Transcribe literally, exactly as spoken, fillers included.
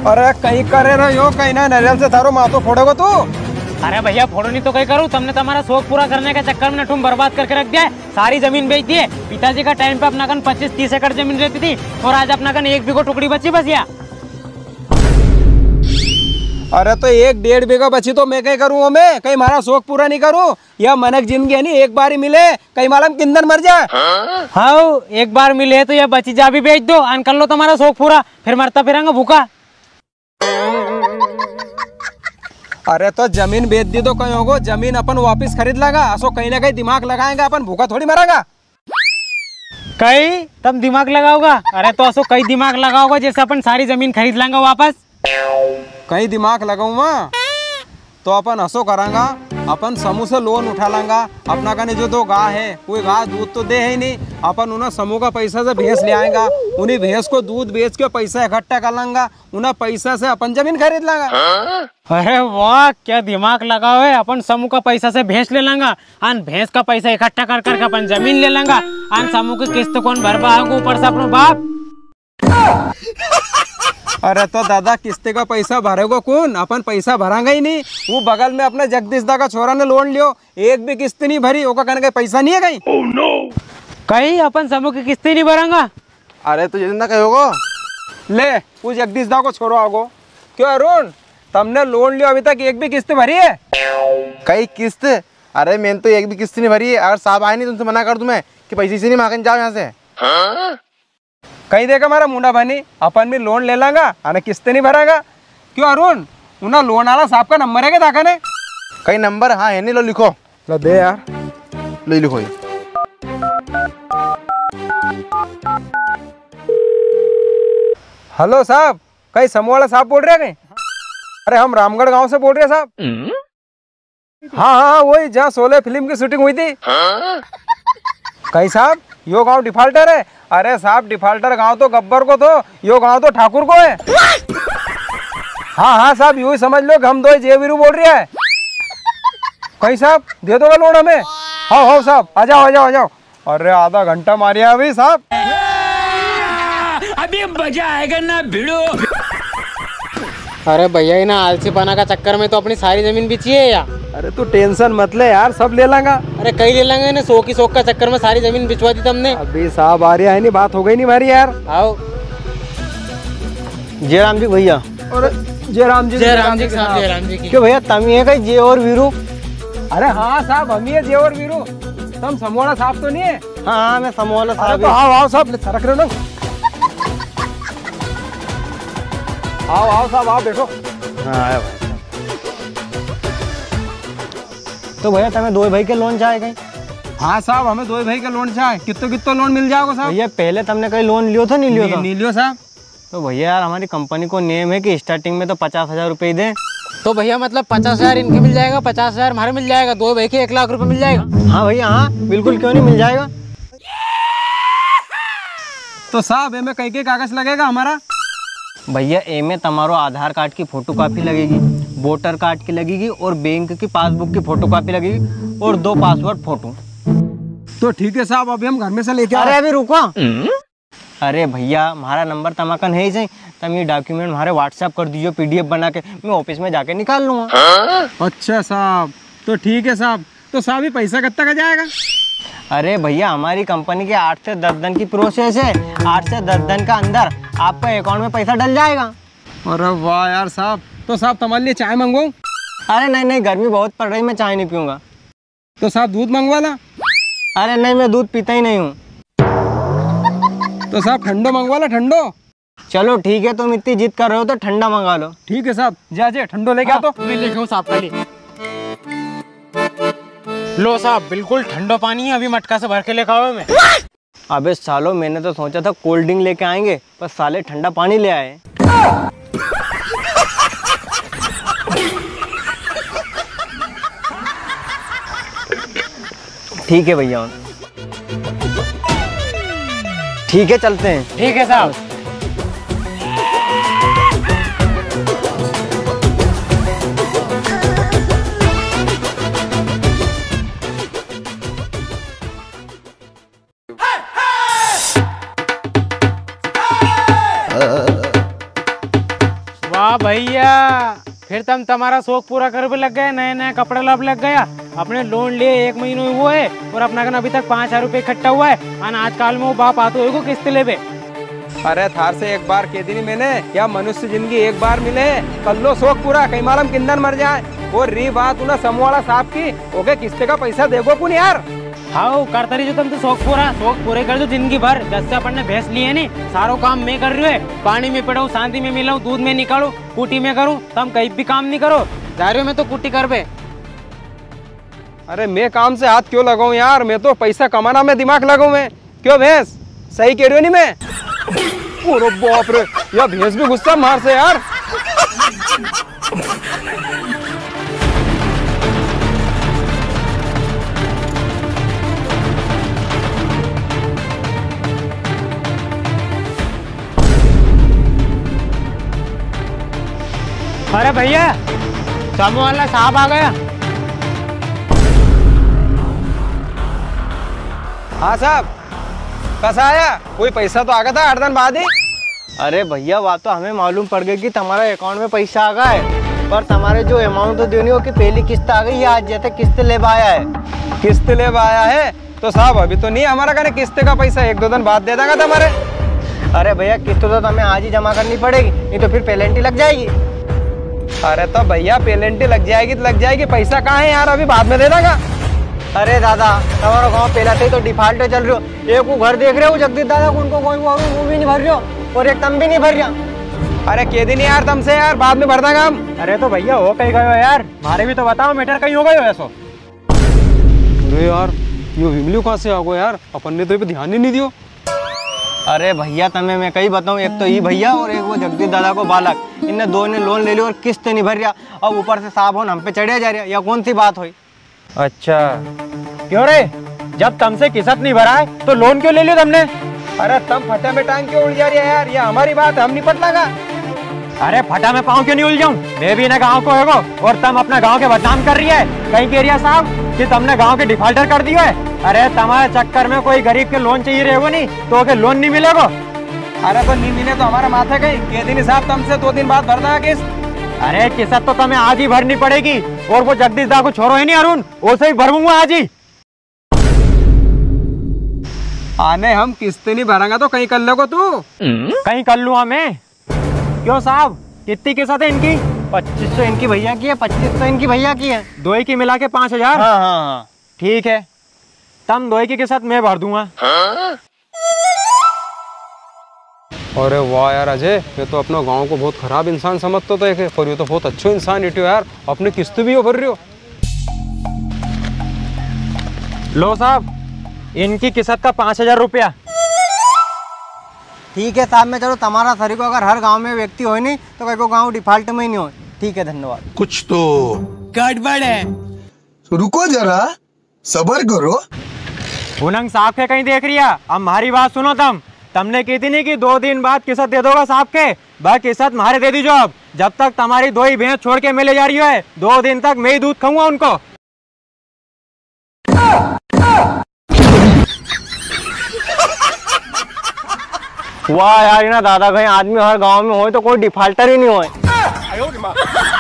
अरे कहीं करे रहो यो कहीं ना नरियल से थारो माथो फोड़ेगो तू। अरे भैया फोड़ो नहीं तो कहीं करूँ, तुमने तुम्हारा शौक पूरा करने के चक्कर में तुम बर्बाद करके रख दिया है। सारी जमीन बेच दी है। पिताजी का टाइम पे अपना कन पच्चीस तीस एकड़ जमीन रहती थी और आज अपना कन एक बीघो टुकड़ी बची बस या। अरे तो एक डेढ़ बीघा बची तो मैं कहीं करूँ, मैं कहीं हमारा शौक पूरा नहीं करूँ? यह मनक जिंदगी है नहीं, एक बार ही मिले, कहीं मालूम किंदन मर जाए। हाँ एक बार मिले तो यह बची जा भी बेच दो, अन कर लो तुम्हारा शौक पूरा, फिर मरता फिरेंगे भूखा। अरे तो जमीन बेच दी तो कहीं होगो, जमीन अपन वापस खरीद लागा, असो कहीं ना कहीं दिमाग लगाएंगे, अपन भूखा थोड़ी मरेगा। कहीं तुम दिमाग लगाओगा? अरे तो असो कई दिमाग लगाओगा जैसे अपन सारी जमीन खरीद लेंगे वापस। कहीं दिमाग लगाऊंगा तो अपन असो करांगा, अपन समूह से लोन उठा लांगा। अपना का जो दो गाय है, कोई गाय दूध तो दे ही नहीं, अपन उन्हें समूह का पैसा से भैंस ले आएगा, उन्हीं भैंस को दूध बेच के पैसा इकट्ठा कर लांगा, उन्हें पैसा से अपन जमीन खरीद लांगा। अरे वाह क्या दिमाग लगाओ है। अपन समूह का पैसा से भैंस ले लेंगा, अन भैंस का पैसा इकट्ठा कर करके अपन जमीन ले लेंगा, अन समूह की किस्त कौन भर पाएगा ऊपर से अपना बाप। अरे तो दादा किस्ते का पैसा भरेगो कौन? अपन पैसा भरांगा ही नहीं। वो बगल में अपने जगदीश दा का छोरा ने लोन लियो, एक भी किस्त नहीं भरी, ओका कहने का पैसा नहीं है कहीं। oh, no. कहीं अपन समूह की किस्तें नहीं भरांगा। अरे तो जिंदा कहोगो ले वो जगदीश दा को छोरो आगो। क्यों अरुण, तुमने लोन लियो अभी तक एक भी किस्त भरी है? कई किस्त? अरे मैंने तो एक भी किस्त नहीं भरी है। अगर साहब आए नहीं तुमसे मना कर दूं मैं कि पैसे से नहीं मांगने जाओ यहाँ से। हाँ? कहीं देखा हमारा मुंडा बनी, अपन भी लोन ले लांगा, आने किस्तें नहीं भरागा। क्यों अरुण, उन्हें लोन वाला साहब का नंबर है क्या ताका ने? कई नंबर हाँ है नहीं, लो लिखो। लो दे यार, लो लिखो। हेलो साहब, कहीं समूह वाला साहब बोल रहे हैं कहीं? अरे हम रामगढ़ गांव से बोल रहे हैं साहब। हाँ हाँ वही जहाँ सोलह फिल्म की शूटिंग हुई थी। कहीं साहब यो गांव डिफाल्टर है? अरे साहब डिफाल्टर गांव तो गब्बर को तो, यो गांव तो ठाकुर को है। हाँ हाँ साहब यू ही समझ लो कि हम दो जय वीरू बोल रहे हैं। कहीं साहब दे दोगे लोन हमें? हाँ हाँ साहब आ जाओ आ जाओ आ जाओ। अरे आधा घंटा मारिया अभी साहब। अभी मजा आएगा ना भिड़ो। अरे भैया ना आलसी पना का चक्कर में तो अपनी सारी जमीन बेची है यार। अरे तू टेंशन मत ले यार, सब ले लांगा। अरे कई ले लेंगे ना, सौ की सौ का चक्कर में सारी जमीन बिचवा दी तुमने। अभी साहब आ रहा है नहीं, बात हो गई नहीं हमारी यार। आओ जय राम जी भैया। और जय राम जी। जय राम जी साहब, जय राम जी की। क्यों भैया तमी है कहीं जय और वीरू? अरे हाँ साहब हम ही है जय और वीरू, तुम समोड़ा साहब तो नहीं है? हाँ हाँ मैं समोला साहब। तो आओ आओ साहब रख रहे हो, आओ आओ साहब आओ बैठो। हाँ आया भाई। तो भैया तुम्हें दो भाई के लोन चाहे कहीं? हाँ साहब हमें दो भाई का लोन चाहे। कितो कितो लोन मिल जाएगा साहब? भैया पहले तुमने कहीं लोन लियो था नहीं लियो था? नहीं लियो साहब। तो भैया यार हमारी कंपनी को नेम है कि स्टार्टिंग में तो पचास हजार रुपये दें। तो भैया मतलब पचास हजार इनके मिल जाएगा, पचास हजार हमारे मिल जाएगा, दो भाई के एक लाख रुपए मिल जाएगा। हाँ भैया हाँ बिल्कुल, क्यों नहीं मिल जाएगा। तो साहब ए में कई के कागज लगेगा हमारा? भैया ए में तुम्हारो आधार कार्ड की फोटो कॉपी लगेगी, वोटर कार्ड की लगेगी और बैंक की पासबुक की फोटो कॉपी लगेगी और दो पासवर्ड फोटो। तो ठीक है साहब अभी हम घर में से लेके। अरे अभी रुको। अरे भैया हमारा नंबर तमाकन है ही सही, तुम ये डॉक्यूमेंट हमारे व्हाट्सएप कर दीजिए पीडीएफ बना के, मैं ऑफिस में जाके निकाल लूँगा। अच्छा साहब तो ठीक है साहब। तो साहब ये पैसा कितना का जाएगा? अरे भैया हमारी कंपनी के आठ से दस दिन की प्रोसेस है, आठ से दस दिन का अंदर आपका अकाउंट में पैसा डल जाएगा। अरे वाह यार साहब। तो साहब तुम्हारे लिए चाय मंगवाऊं? अरे नहीं नहीं गर्मी बहुत पड़ रही, मैं चाय नहीं पीऊँगा। तो साहब दूध मंगवा ला? अरे नहीं मैं दूध पीता ही नहीं हूँ। तो साहब ठंडो मंगवा ला, ठंडो। चलो ठीक है, तुम इतनी जिद कर रहे हो तो ठंडा मंगा लो। ठीक है साहब जा जे ठंडो लेके आ। तो मैं लेके हूँ साहब के लिए। लो साहब बिल्कुल ठंडा पानी है, अभी मटका से भर के लेकर आओ। मैं अबे सालो मैंने तो सोचा था कोल्ड ड्रिंक लेके आएंगे, पर साले ठंडा पानी ले आए। ठीक है भैया, ठीक है चलते हैं। ठीक है साहब। वाह भैया, फिर तुम तुम्हारा शौक पूरा कर भी लग गए, नए नए कपड़े लब लग गया। अपने लोन लिए एक महीने हुआ है और अपना कन अभी तक पाँच हजार रुपये इकट्ठा हुआ है। और आजकल में वो बाप आते हो किस्त ले बे। अरे थार से एक बार कह दी नहीं मैंने, क्या मनुष्य जिंदगी एक बार मिले, कर लो शौक पूरा, कहीं मालूम किंदन मर जाए। और री बात उन्हें समूह साहब की, ओके किस्ते का पैसा देगो कुन यार। हाँ करता रही जो तुम तो शौक पूरा, शौक पूरे कर दो जिंदगी भर। जैसे अपन ने भैंस लिए नहीं, सारो काम मैं कर रही हूँ, पानी में पड़ाऊँ, शांति में मिलाऊँ, दूध में निकालू, कुटी में करूँ, तुम कहीं भी काम नहीं करो। जा रही हो मैं तो कुटी कर बे। अरे मैं काम से हाथ क्यों लगाऊं यार, मैं तो पैसा कमाना में दिमाग लगाऊं मैं। क्यों भैंस, सही कह रही हो नहीं मैं? अरे बाप रे, या भैंस भी गुस्सा मार से यार। अरे भैया, समूह वाला साहब आ गया। हाँ साहब, कैसा आया? कोई पैसा तो आ गया था आठ दिन बाद ही। अरे भैया, बात तो हमें मालूम पड़ गई कि तुम्हारे अकाउंट में पैसा आ गया है, पर तुम्हारे जो अमाउंट तो देनी हो कि पहली किस्त आ गई है, आज जैसे किस्त ले आया है। किस्त ले आया है तो साहब अभी तो नहीं हमारा कहने किस्त का पैसा एक दो दिन बाद दे देगा तुम्हारे। अरे भैया, किस्त तो हमें आज ही जमा करनी पड़ेगी, नहीं तो फिर पेनल्टी लग जाएगी। अरे तो भैया पेनल्टी लग जाएगी तो लग जाएगी, पैसा कहाँ है यार, अभी बाद में दे देगा। अरे दादा, तुम्हारा गांव पहला से ही तो डिफॉल्ट चल रहे हो। एक वो घर देख रहे हो जगदीश दादा को, उनको कोई वो भी नहीं भर रहे हो और एक तुम भी नहीं भर रहा। अरे कह दी नहीं यार तुमसे यार, बाद में भर देगा हम। अरे तो भैया हो कहीं गए हो यार, हमारे भी तो बताओ मैटर कहीं हो गए हो ऐसा। अरे यार ये विमलियो कहाँ से आ गो यार, अपन ने तो ये पे ध्यान ही नहीं दियो। अरे भैया, तुम्हें मैं कही बताऊं, एक तो ये भैया और एक वो जगदीश दादा को बालक, इनने दो ने लोन ले लिया और किस्त नहीं भर रहा, अब ऊपर से साहब होन हम पे चढ़े जा रहा, या कौन सी बात हुई? अच्छा क्यों रे, जब तुमसे किस्त नहीं भरा है तो लोन क्यों ले लिया तुमने? अरे तुम फटे में टांग क्यों उड़ जा रही है यार, ये हमारी बात हम निपट लगा। अरे फटा में पाँव क्यों नहीं उलझाऊं, मैं भी ना गाँव को है वो, और तुम अपना गाँव के बदनाम कर रही है। कहीं कह रही साहब कि तुमने गाँव के डिफॉल्टर कर दिया है। अरे तुम्हारे चक्कर में कोई गरीब के लोन चाहिए रहेगा नहीं तो के लोन नहीं मिलेगा। अरे तो नहीं मिले तो हमारा माथा कहीं कह दी साहब तुमसे दो दिन बाद भर देगा किस्त। अरे किस्त तो तुम्हें आज ही भरनी पड़ेगी, और वो जगदीश दा को छोड़ो है नहीं अरुण, उसे ही भरूंगा आज ही। आने हम किस्त नहीं भरांगा तो कहीं कर लोगो तू। कहीं कर लूँ मैं? क्यों साहब, कितनी किस्त है इनकी? पच्चीस सौ इनकी भैया की है, पच्चीस सौ इनकी भैया की है। दो ही की मिला के पाँच हजार। हाँ हाँ हाँ ठीक है, तुम दो ही की किस्त मैं भर दूंगा। अरे वाह यार अजय, ये तो अपना गांव को बहुत खराब इंसान समझते थे, पर ये तो बहुत अच्छो इंसान इटो यार, अपने किस्त भी भर रहे हो। लो साहब, इनकी किस्त का पाँच हजार रुपया। ठीक है साहब, मैं चलो तुम्हारा सरी को अगर हर गांव में व्यक्ति हो नहीं तो कहीं को गांव डिफॉल्ट में ही नहीं हो। ठीक है, धन्यवाद। कुछ तो गड़बड़ है। तो रुको जरा, सबर करो। उनंग साहब के कहीं देख रही है, अब हमारी बात सुनो तुम। तुमने की थी नहीं कि दो दिन बाद किस्त दे दोगा साहब के, बस किस्त तुम्हारे दे दीजो। अब जब तक तुम्हारी दो ही भैंस छोड़ के मिले जा रही है, दो दिन तक मैं ही दूध खाऊंगा उनको। वाह यार, ना दादा भाई आदमी हर गांव में हो तो कोई डिफॉल्टर ही नहीं हो।